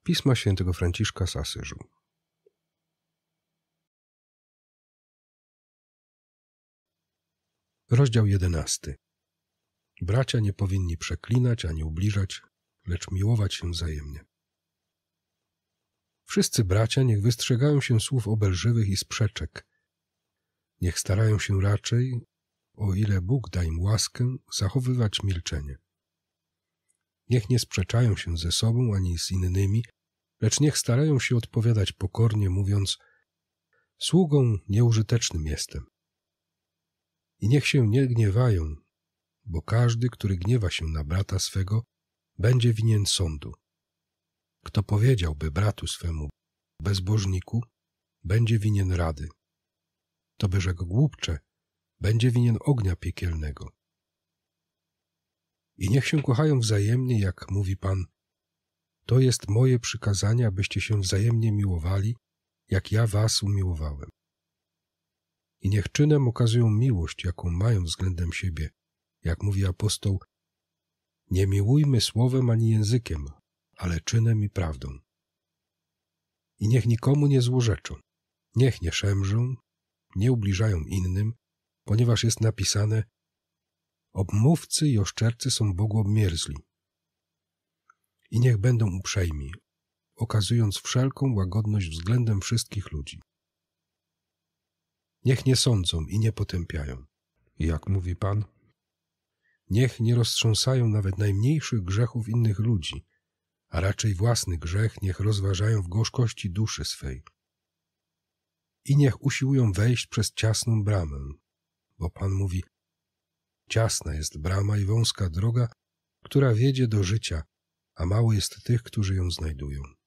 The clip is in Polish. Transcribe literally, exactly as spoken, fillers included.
Pisma świętego Franciszka z Asyżu. Rozdział jedenasty. Bracia nie powinni przeklinać ani ubliżać, lecz miłować się wzajemnie. Wszyscy bracia niech wystrzegają się słów obelżywych i sprzeczek. Niech starają się raczej, o ile Bóg da im łaskę, zachowywać milczenie. Niech nie sprzeczają się ze sobą ani z innymi, lecz niech starają się odpowiadać pokornie, mówiąc: sługą nieużytecznym jestem. I niech się nie gniewają, bo każdy, który gniewa się na brata swego, będzie winien sądu. Kto powiedziałby bratu swemu bezbożniku, będzie winien rady. Kto by rzekł głupcze, będzie winien ognia piekielnego. I niech się kochają wzajemnie, jak mówi Pan: to jest moje przykazanie, abyście się wzajemnie miłowali, jak ja was umiłowałem. I niech czynem okazują miłość, jaką mają względem siebie, jak mówi apostoł: nie miłujmy słowem ani językiem, ale czynem i prawdą. I niech nikomu nie złorzeczą, niech nie szemrzą, nie ubliżają innym, ponieważ jest napisane: obmówcy i oszczercy są Bogu obmierzli. I niech będą uprzejmi, okazując wszelką łagodność względem wszystkich ludzi. Niech nie sądzą i nie potępiają. Jak mówi Pan? Niech nie roztrząsają nawet najmniejszych grzechów innych ludzi, a raczej własny grzech niech rozważają w gorzkości duszy swej. I niech usiłują wejść przez ciasną bramę, bo Pan mówi: ciasna jest brama i wąska droga, która wiedzie do życia, a mało jest tych, którzy ją znajdują.